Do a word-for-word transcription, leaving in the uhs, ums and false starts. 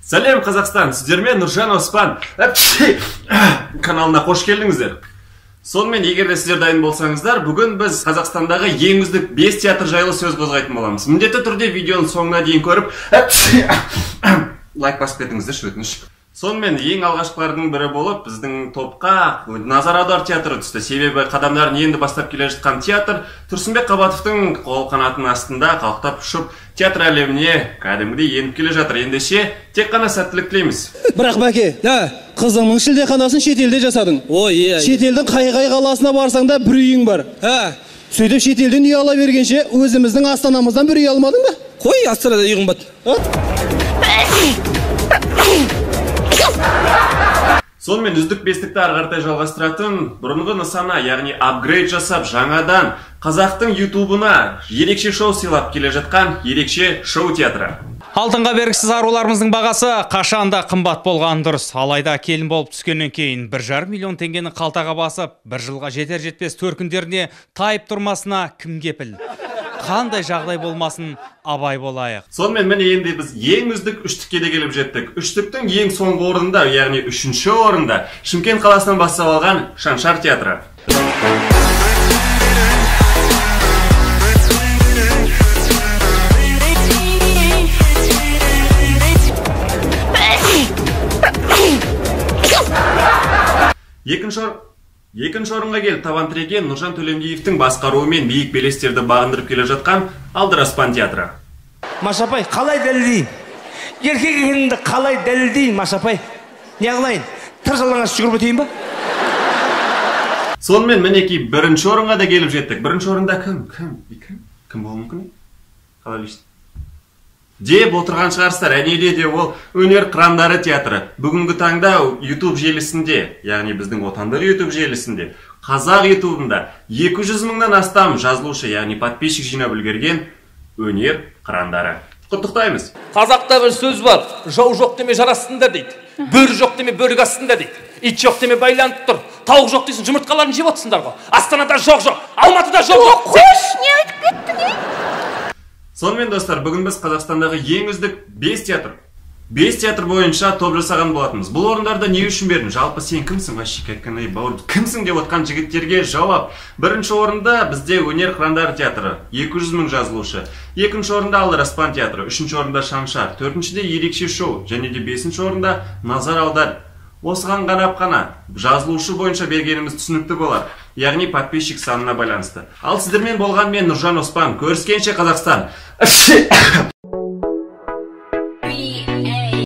Сәлем Қазақстан, сіздермен Нұржан Оспан каналына қош келдіңіздер. Сонымен, егер де сіздер дайын болсаңыздар, бүгін біз Қазақстандағы ең үздік бес театр жайлы сөз қозғайтын боламыз. Міндетті түрде видеоның соңына дейін көріп, лайк басып кетіңіздер, өтініш. Сонымен, ең алғашқылардың бірі болып, біздің топқа Назар аудар театры түсті. Себебі қадамдарын енді бастап келе жатқан театр Тұрсынбек Қабатовтың қол қанатының астында қалықтап ұшып, театр әлеміне кәдімгідей еніп келе жатыр. Ендеше тек қана сәттілік тілейміз. Бірақ бәке, қызыңның шілдеханасын шетелде жасадың. Ой, иә. Шетелдің қай-қай қаласына барсаң да бір үйің бар. Сөйтіп шетелден үй ала бергенше, өзіміздің Астанамыздан бір үй алмадың ба? Қой, Астанада үйің бар. Сонымен үздік бестікті ары-қаратай жалғастыратын бұрынғы нысана, яғни апгрейд жасап, жаңадан қазақтың ютубына ерекше шоу сыйлап келе жатқан ерекше шоу театры. Алтынға бергісіз аруларымыздың бағасы қашанда қымбат болған дұрыс. Алайда келін болып түскеннен кейін бір жарым миллион теңгені қалтаға басып, бір жылға жетер жетпес төркіндеріне тайып тұрмасына кім кепіл? Қандай жағдай болмасын, абай болайық. Сонымен міне енді біз ең үздік үштікке де келіп жеттік. Үштіктің ең соңғы орында, яғни үшінші орында Шымкент қаласынан бастап алған Шаншар театры. Екінші ор... Екінші орынға келіп табан тіреген Нұржан Төлемгеевтің басқаруымен биік белестерді бағындырып келе жатқан Алдараспан театры. Машапай, қалай дәлелдейін? Еркек екеніңді қалай дәлелдейін, Машапай? Не қылайын? Тыр жалаңаш жүгіріп өтейін ба? Сонымен мінекей бірінші орынға да келіп жеттік. Бірінші орында кім? Кім? Кім? Кім болуы мүмкін? Қалай білесің? Деп отырған шығарсыздар, әнеде де ол өнер қырандары театры. Бүгінгі таңда YouTube желісінде, яғни біздің отандық YouTube желісінде, қазақ ютубында екі жүз мыңнан астам жазылушы, яғни подписчик жинап үлгерген өнер қырандары. Құттықтаймыз. Қазақта бір сөз бар, жау жоқ деме жарасында дейді. Бөрі жоқ деме бөрік астында дейді. Ит жоқ деме байланып тұр. Тауық жоқ дейсің, жұмыртқаларын жеп отырсыңдар ғой. Астанада жоқ жоқ, Алматыда жоқ жоқ. Қош, не айтып кеттің? Сонымен достар, бүгін біз Қазақстандағы ең үздік бес театр. бес театр бойынша топ жасаған болатынбыз. Бұл орындарда не үшін бердің? Жалпы сен кімсің? Вообще кәккенай бауыр, кімсің деп отқан жігіттерге жауап. Бірінші орында бізде өнер қырандары театры, екі жүз мың жазылушы. Екінші орында Алдараспан театры, үшінші орында Шаншар, төртіншіде ерекше шоу, және де бесінші орында Назар аудар. Осыған ғанап қана жазылушы бойынша бергеніміз түсінікті болар, яғни подписчик санына байланысты. Ал сіздермен болған мен Нұржан Оспан. Көріскенше Қазақстан.